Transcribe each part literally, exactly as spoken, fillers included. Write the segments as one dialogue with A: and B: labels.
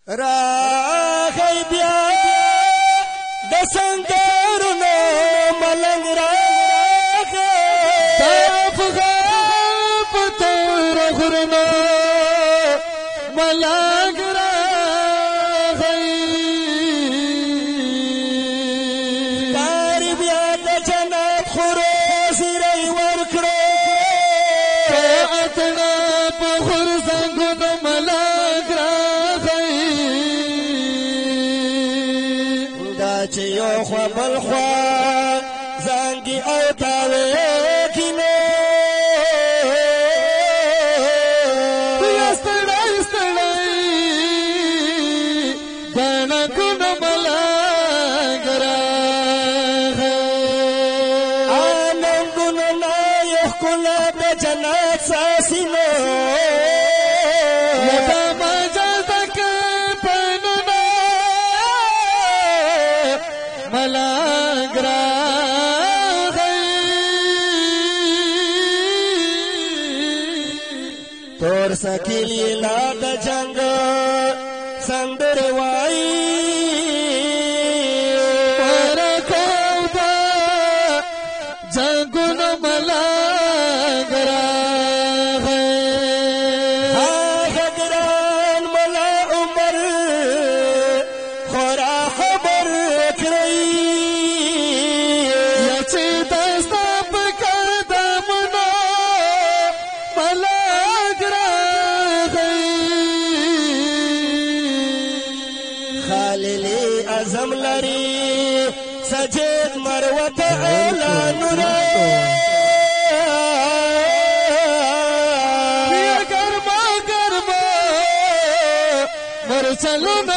A: راغی بیا د سنگرونو ملنګ راغی
B: تاپ غاب تور غرونو ملنګ راغی
A: کاری بیا د جنت خورو زیری ورکړو
B: اتنا په غر زنګونو ملنګ راغی
A: دا چې یو خوا بل خوا زنګي او تاوې کینو
B: ستړی ستړی ګڼګونو ملنګ راغی
A: آنندونو نه یو ښکلا د جنت ساسینو
B: لکه مجازک پینونه ملنګ راغی
A: تور سکیلی لا د جنگ سندر وای
B: ورکو دا جنگونو ملنګ راغی
A: هغه ګران ملا عمر خورا خبر کړی
B: چې دستا په قدمونو ملنګ راغی
A: خاللی اعظم لري سجد مروت اعلی نور
B: بیا ګرما ګرما مرچلونو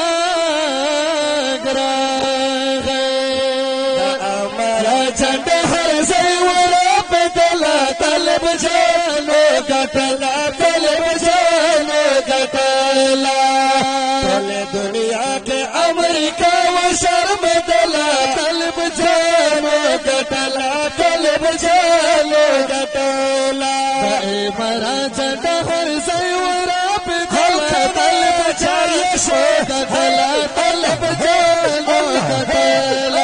B: ملنګ راغی
A: امر چند هر ځای ورا بدلا طلب جانو ګټلا طلب جانو ګټلا ټول دنیا کې امریکا و شرم دلا طلب جانو ګټلا طلب جانو ګټلا
B: مرا چند هر ځای ورا بدلا
A: طلب جانو شو
B: ګټلا طلب جانو ګټلا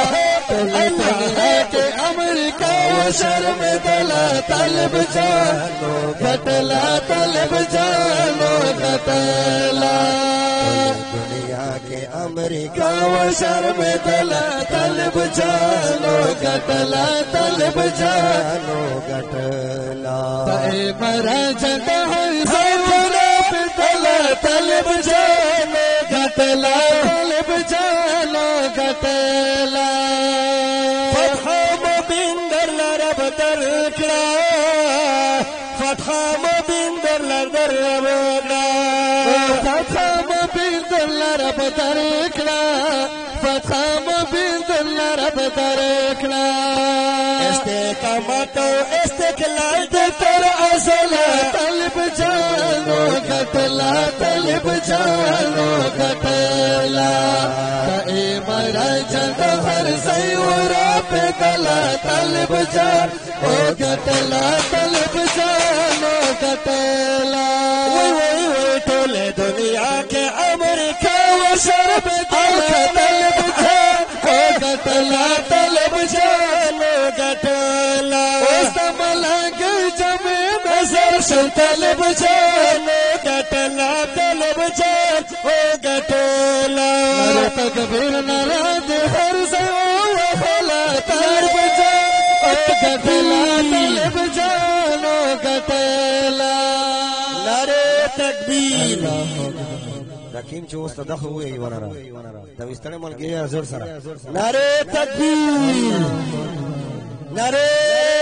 B: امریکا و شرم دلا طلب جانو ګټلا طلب جانو ګټلا
A: دنیا کے امریکا و شرم دلا طلب جانو گٹلا طلب جانو گٹلا
B: اے مرا چند ہر
A: زورا بدلا طلب جانو گٹلا
B: طلب جانو ګټلا
A: فتح مبین در لرب درکڑا فتح مبین در لرب درکڑا
B: فتح مبین در رب درکړه فتح مبین در رب درکړه
A: استقامت او استقلال د تر ازل
B: طلب جانو ګټلا طلب جانو ګټلا ته مرا چند هر ځای ورا پدلا طلب جان او ګټلا طلب جانو ګټلا
A: وای وای وای ټول دنیا کې امریکا و شرم دلا طلب جان او ګټلا طلب جان او ګټلا
B: اوس ملنګ جمع
A: نظر شو طلب جان او ګټلا طلب جان او ګټلا
B: مر تکبیر نراد هر ځای ولا طلب جان او ګټلا طلب جان او ګټلا
A: نعره تکبیر
C: دکیم چې اوس دغه وې ونره دا وستړی ملګری زور سره
A: نعره تکبیر نعره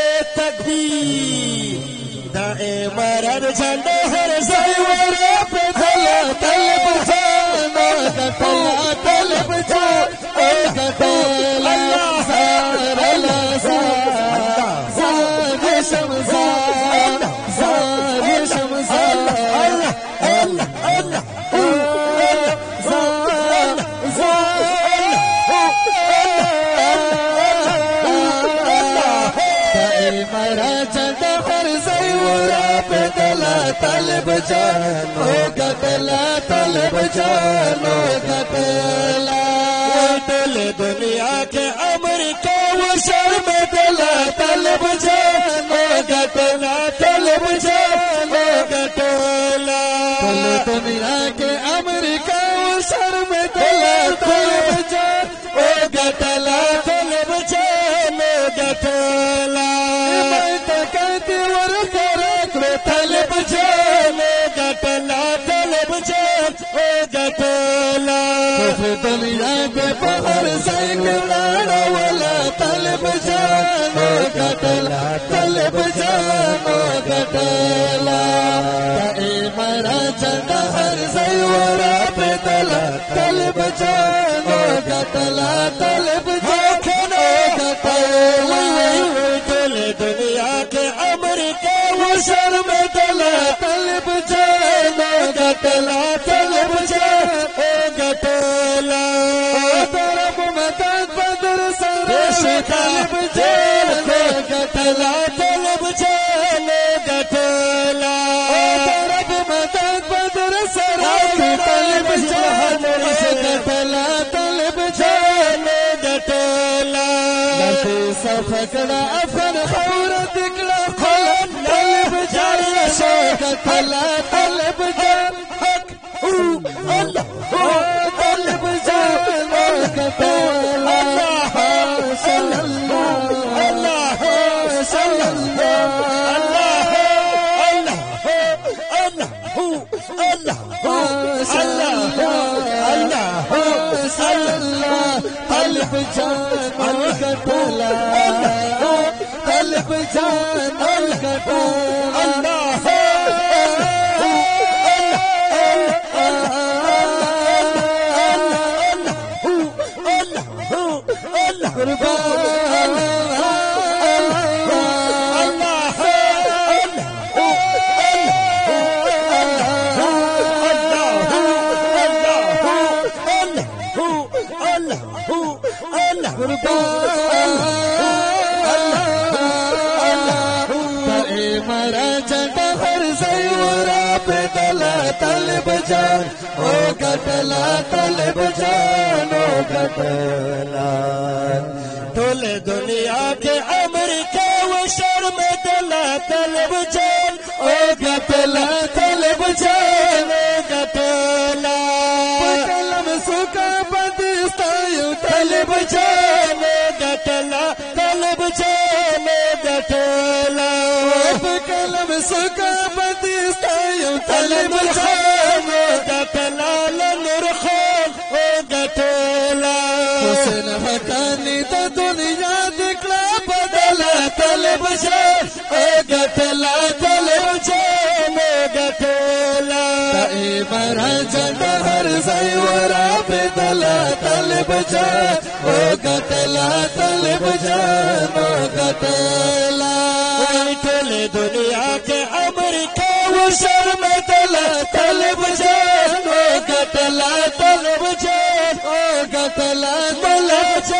A: تکبیر دا امران چند هر ځای ورا په دلا طلب جانو
B: ګټلا طلب جان او ګټلا زار الله زار شمزار زار شمزار
A: الله الله الله
B: مرا چند هر ځای ورا په طلب جان او ګټلا طلب जानो गटला
A: टोल दुनिया के अमेरिका वो शर्म दिला तलब जानो गटला तलब जानो गटला
B: कुल दुनिया के अमेरिका वो शर्म दिला तलब जानो
A: गटला तलब जानो गटला
B: मैं तो कहती वर करो
A: तलब जानो गटला तलब जानो गटला
B: दुनिया के बाहर साइकिल वाला तलब जानो गटला तलब जानो गटला ए मरा चंदा हर सैवरा पे तला तलब जानो गटला तलब जानो गटला
A: टोल दुनिया के अमेरिका वो शर्म दिला
B: तलब जानो
A: गटला तलब जानो गटला
B: तरफ मदद बदर
A: देश का
B: तलब जानो
A: गटला तलब जानो गटला
B: तरफ मदद बदर सराय तलब जानो गटला तलब जानो
A: गटला
B: नफी सफकड़ा अफन खौर दिकला खौन तलब जानो गटला तलब जानो तलब जानो गटला तलब जानो गटला तलब जानो गटला मरा चंदा हर सैवरा पे तला तलब जान ओ गटला तलब जानो गटला
A: टोल दुनिया के अमेरिका वो शर्म दिला तलब जान ओ गटला तलब जानो गटला
B: कलम सुका बदिस्तायु
A: तलब जानो गटला तलब जानो गटला
B: कलम सुका बदिस्तायु
A: तलब जानो गटला लनुर खान ओ गटला
B: हुसैन हकानी तो दुनिया दिखला
A: बदला तलब जान ओ गटला तलब जानो गटला
B: मरा चंदा हर सैवरा पे तला तलब जान ओ गटला तलब जानो गटला
A: टोल दुनिया के अमेरिका वो शर्म दिला तलब जान ओ गटला तलब जान
B: ओ गटला
A: तलब जान